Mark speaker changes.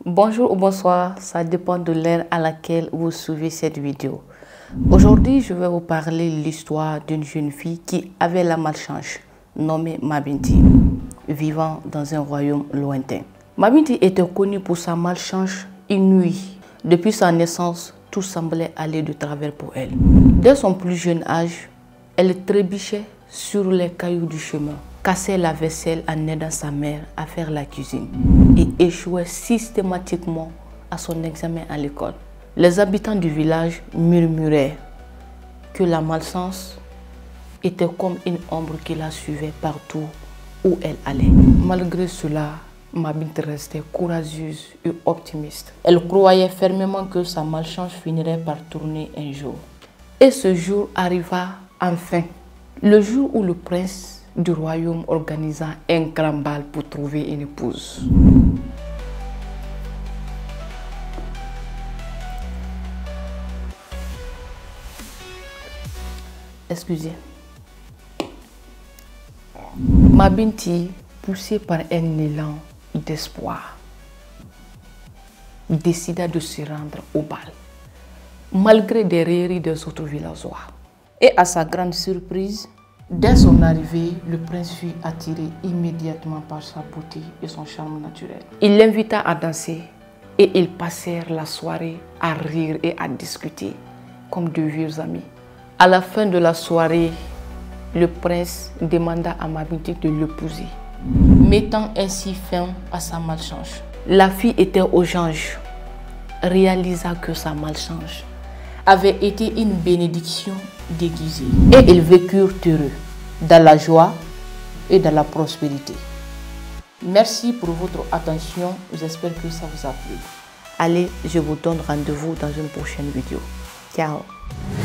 Speaker 1: Bonjour ou bonsoir, ça dépend de l'heure à laquelle vous suivez cette vidéo. Aujourd'hui, je vais vous parler de l'histoire d'une jeune fille qui avait la malchance, nommée Mabinti, vivant dans un royaume lointain. Mabinti était connue pour sa malchance inouïe. Depuis sa naissance, tout semblait aller de travers pour elle. Dès son plus jeune âge, elle trébuchait sur les cailloux du chemin, cassait la vaisselle en aidant sa mère à faire la cuisine et échouait systématiquement à son examen à l'école. Les habitants du village murmuraient que la malchance était comme une ombre qui la suivait partout où elle allait. Malgré cela, Mabinti restait courageuse et optimiste. Elle croyait fermement que sa malchance finirait par tourner un jour. Et ce jour arriva enfin, le jour où le prince du royaume organisa un grand bal pour trouver une épouse. Excusez. Mabinti, poussée par un élan d'espoir, décida de se rendre au bal, malgré des railleries des autres villageois. Et à sa grande surprise, dès son arrivée, le prince fut attiré immédiatement par sa beauté et son charme naturel. Il l'invita à danser et ils passèrent la soirée à rire et à discuter comme de vieux amis. À la fin de la soirée, le prince demanda à Mabinti de l'épouser, mettant ainsi fin à sa malchance. La fille était aux anges, réalisa que sa malchance avait été une bénédiction déguisée. Et ils vécurent heureux, dans la joie et dans la prospérité. Merci pour votre attention, j'espère que ça vous a plu. Allez, je vous donne rendez-vous dans une prochaine vidéo. Ciao.